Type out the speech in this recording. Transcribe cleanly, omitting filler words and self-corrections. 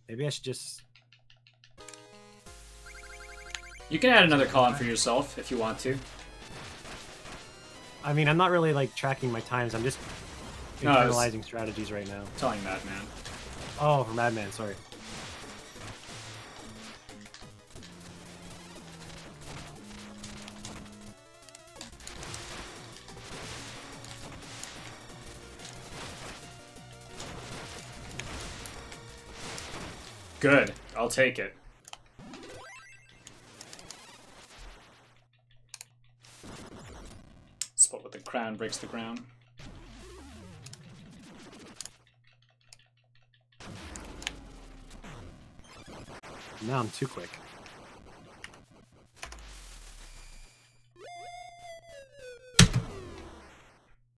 Maybe I should just... You can add another column for yourself if you want to. I mean, I'm not really, like, tracking my times. I'm just internalizing strategies right now. Telling Madman. Oh, for Madman, sorry. Good. I'll take it. Spot with the crown breaks the ground. Now I'm too quick.